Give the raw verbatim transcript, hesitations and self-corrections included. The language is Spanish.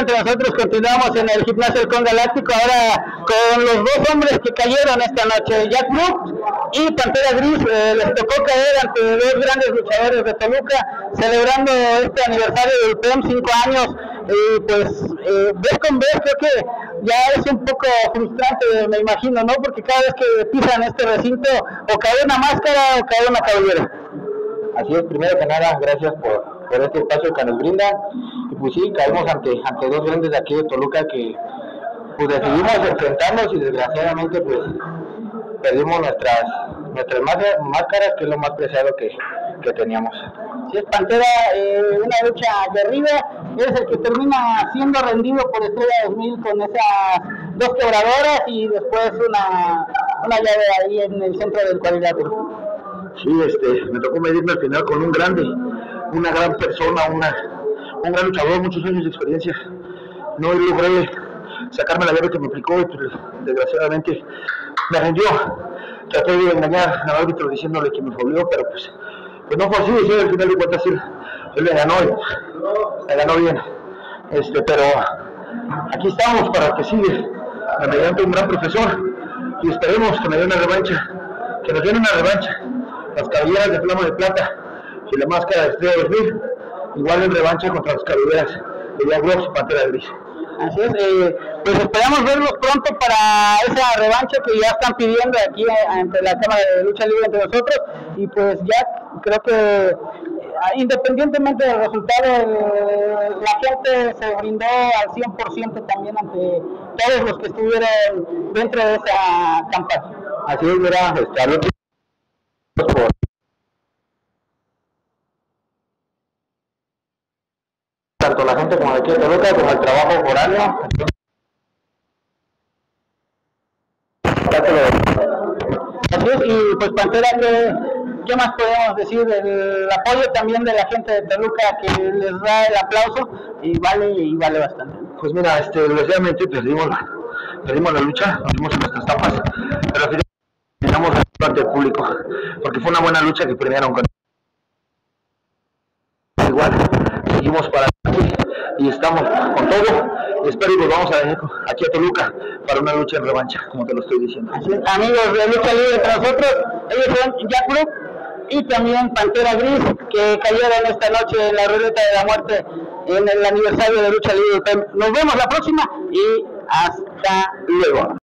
entre nosotros. Continuamos en el gimnasio Halcón Galáctico, ahora con los dos hombres que cayeron esta noche, Jack Brooks y Pantera Gris. Eh, les tocó caer ante dos grandes luchadores de Toluca, celebrando este aniversario del P E M, cinco años. Y pues eh, vez con vez creo que ya es un poco frustrante, me imagino, ¿no? Porque cada vez que pisan este recinto, o cae una máscara o cae una cabellera. Así es, primero que nada, gracias por, por este espacio que nos brindan. Y pues sí, caímos ante, ante dos grandes de aquí de Toluca que pues decidimos enfrentarnos y desgraciadamente pues perdimos nuestras nuestras máscaras, que es lo más preciado que, que teníamos. Si es Pantera, eh, una lucha aguerrida, es el que termina siendo rendido por Estrella dos mil con esas dos quebradoras y después una, una llave ahí en el centro del cuadrilátero. Sí, este, me tocó medirme al final con un grande, una gran persona, una, un gran luchador, muchos años de experiencia. No logré sacarme la llave que me aplicó y pues, desgraciadamente me rindió. Traté de engañar al árbitro diciéndole que me folió, pero pues, pues no fue así. Sí, al final de cuentas él, él le ganó y le ganó bien. Este, pero aquí estamos para que siga mediante un gran profesor y esperemos que me dé una revancha, que nos den una revancha. Las cabelleras de flama de plata y la máscara de Estrella dos mil, igual en revancha contra las cabelleras de Jack Brooks y Pantera Gris. Así es, eh, pues esperamos verlos pronto para esa revancha que ya están pidiendo aquí ante la Cámara de Lucha Libre entre nosotros. Y pues ya creo que eh, independientemente del resultado, eh, la gente se brindó al cien por ciento también ante todos los que estuvieron dentro de esa campaña. Así es, mira, este, al otro por tanto la gente como de aquí de Toluca, como el trabajo foráneo. Así es, y pues Pantera, ¿qué, qué más podemos decir? El apoyo también de la gente de Toluca que les da el aplauso y vale y vale bastante. Pues mira, este, desgraciadamente perdimos la, perdimos la lucha, nos dimos en nuestras tapas, pero al final terminamos ante el público, porque fue una buena lucha que perdieron con igual, seguimos para aquí y estamos con todo, y espero y volvamos a venir aquí a Toluca para una lucha en revancha, como te lo estoy diciendo. Así es, amigos de Lucha Libre entre nosotros, ellos son Jack Brooks y también Pantera Gris, que cayeron esta noche en la ruleta de la muerte en el aniversario de Lucha Libre. Nos vemos la próxima y hasta luego.